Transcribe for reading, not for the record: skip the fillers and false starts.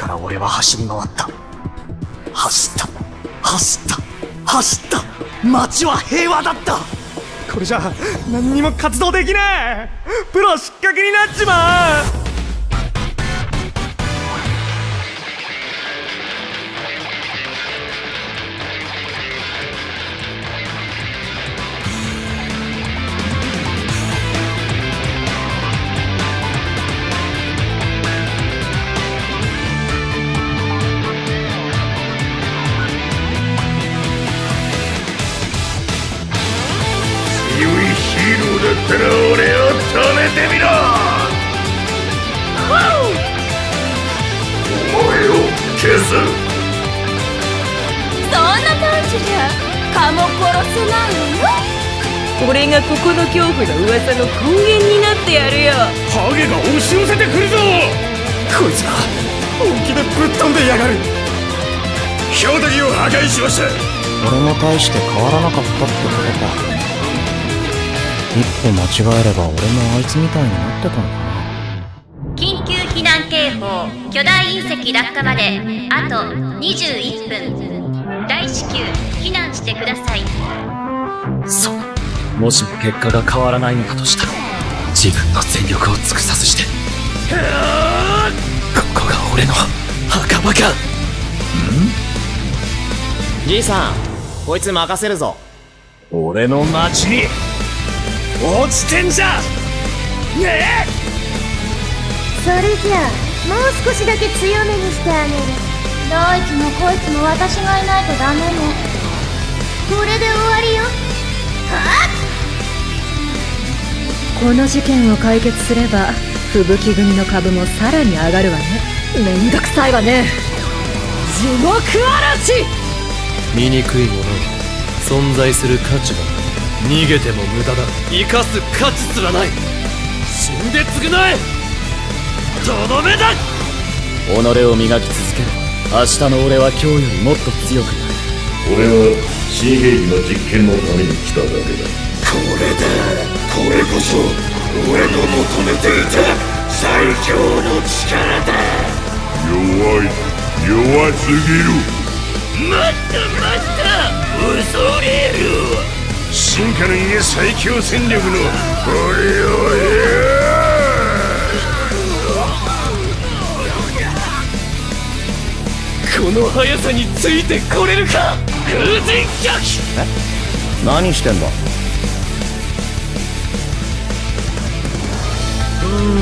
から俺は走り回った。走った街は平和だった。これじゃ何にも活動できねえ。プロ失格になっちまう。 だったら俺を止めてみろ。お前を消す。 そんなパンチじゃ蚊も殺せないのよ。俺がここの恐怖の噂の根源になってやるよ。 ハゲが押し寄せてくるぞ。 こいつは本気でぶっ飛んでやがる。 標的を破壊しました。 俺も大して変わらなかったってことか。一歩間違えれば俺もあいつみたいになってたのかな。 緊急避難警報。巨大隕石落下まであと21分。大至急避難してください。 そう、もしも結果が変わらないのだとしたら自分の全力を尽くさずしてここが俺の墓場か。 じいさん、こいつ任せるぞ。 俺の町に落ちてんじゃねえ。 それじゃあもう少しだけ強めにしてあげる。どいつもこいつも私がいないとダメね。これで終わりよ。はっ、この事件を解決すれば吹雪組の株もさらに上がるわね。めんどくさいわね。地獄嵐。 醜いものは存在する価値がない。逃げても無駄だ。生かす価値すらない。死んで償え。とどめだ。 己を磨き続ける。明日の俺は今日よりもっと強くなる。 俺は新兵器の実験のために来ただけだ。これこそ俺の求めていた最強の力だ。弱すぎる。待った恐れる。進化の家最強戦力の俺をこの速さについてこれるか。風神逆。 何してんだ。